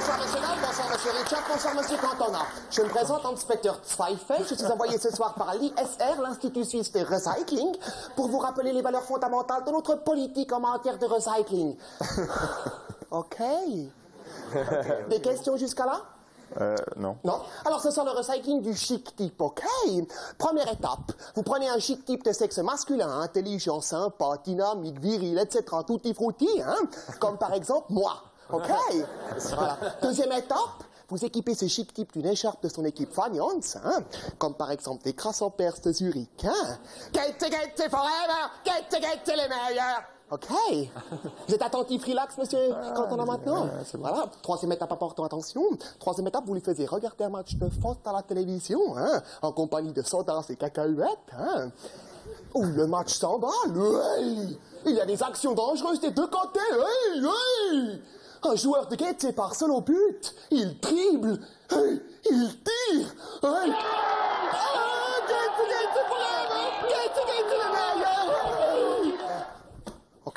Bonsoir, monsieur Nall, bonsoir, monsieur Richard, bonsoir, monsieur Cantona. Je me présente, inspecteur Zweifel. Je suis envoyé ce soir par l'ISR, l'Institut Suisse de Recycling, pour vous rappeler les valeurs fondamentales de notre politique en matière de recycling. OK. Des questions jusqu'à là? Non. Non? Alors, ce soir, le recycling du chic type, OK? Première étape. Vous prenez un chic type de sexe masculin, intelligent, sympa, dynamique, viril, etc. Tutti frutti, hein? Comme par exemple moi. OK? Voilà. Deuxième étape. Vous équipez ce chic type d'une écharpe de son équipe Fagnols, hein? Comme par exemple des crassons perses de Zurich, hein? Get forever! Get les meilleurs! OK. Vous êtes attentif, relax, monsieur, quand on a maintenant. Voilà. Troisième étape, important, attention. Troisième étape, vous lui faisiez regarder un match de foot à la télévision, hein, en compagnie de sodas et cacahuètes, hein. Ouh, le match s'emballe, oui. Il y a des actions dangereuses des deux côtés, oui, oui. Un joueur de Gaëté part seul au but. Il dribble, oui. Il tire, oui. Gaëté, le meilleur. OK.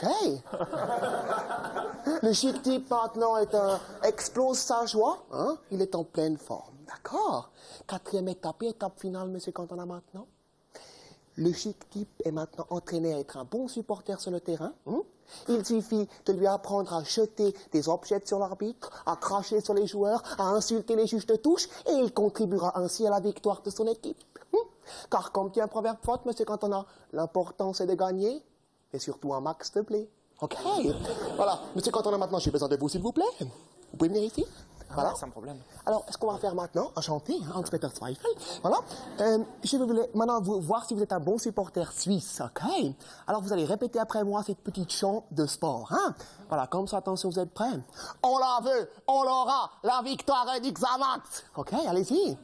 Le chic type maintenant explose sa joie, hein? Il est en pleine forme, d'accord? Quatrième étape et étape finale, monsieur Cantona maintenant. Le chic type est maintenant entraîné à être un bon supporter sur le terrain. Hein? Il suffit de lui apprendre à jeter des objets sur l'arbitre, à cracher sur les joueurs, à insulter les juges de touche, et il contribuera ainsi à la victoire de son équipe. Hein? Car comme dit un proverbe forte, monsieur Cantona, l'important c'est de gagner, et surtout un max de blé. OK. Voilà. Monsieur Cantona, maintenant, j'ai besoin de vous, s'il vous plaît. Vous pouvez venir ici? Voilà. Sans problème. Alors, ce qu'on va faire maintenant, enchanté, hein, inspecteur Zweifel, voilà. Je voulais maintenant voir si vous êtes un bon supporter suisse, OK? Alors, vous allez répéter après moi cette petite chant de sport, hein? Voilà, comme ça, attention, vous êtes prêts? On la veut, on l'aura, la victoire est d'Xamax. OK, allez-y.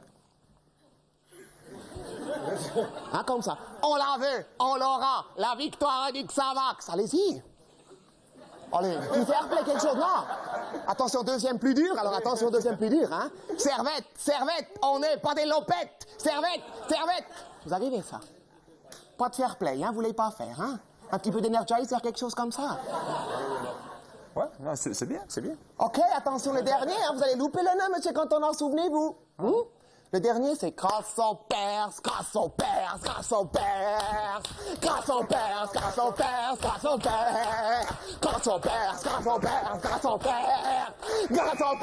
Hein, comme ça. On la veut, on l'aura, la victoire est d'Xamax. Allez-y. Allez, tu fais appeler quelque chose, non? Attention, deuxième plus dur, alors attention, deuxième plus dur, hein? Servette, servette, on n'est pas des lopettes! Servette, servette! Vous arrivez, ça? Pas de fair play, hein? Vous voulez pas faire, hein? Un petit peu d'énergizer, quelque chose comme ça? Ouais, c'est bien, c'est bien. OK, attention, le dernier, hein? Vous allez louper le nom, monsieur Cantona, souvenez-vous. Le dernier, c'est Grasson Perse, Grasson Perse, Grasson Perse, Grasson Perse, Grasson Perse, Grasson Perse, Grasson Perse, Grasson Perse, Grasson Perse, Grasson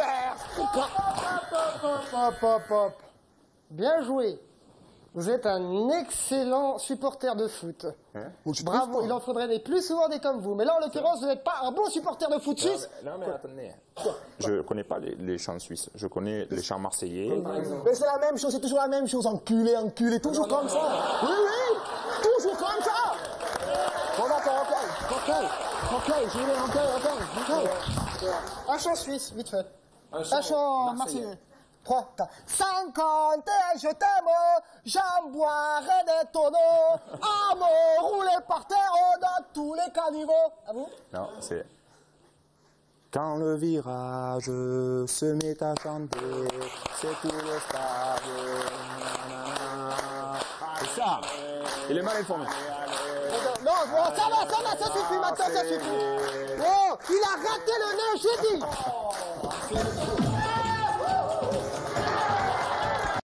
Perse. Hop. Bien joué. Vous êtes un excellent supporter de foot. Bravo, il en faudrait des plus souvent des comme vous. Mais là, en l'occurrence, vous n'êtes pas un bon supporter de foot suisse. Non, mais attendez. Je connais pas les chants suisses. Je connais les chants marseillais. Mais c'est la même chose, c'est toujours la même chose. Enculé, enculé, toujours comme ça. Oui, toujours comme ça. Bon, d'accord, OK, j'y vais, OK. Un chant suisse, vite fait. Un chant marseillais. 3, 4. 50, je t'aime, j'en boirai des tonneaux, à me rouler par terre dans tous les caniveaux. À vous? Non, c'est... Quand le virage se met à chanter, c'est tout le stade. C'est ça. Il est mal informé. Non, bon, ça va, ça suffit maintenant, ça suffit. Oh, il a raté le nez, j'ai dit.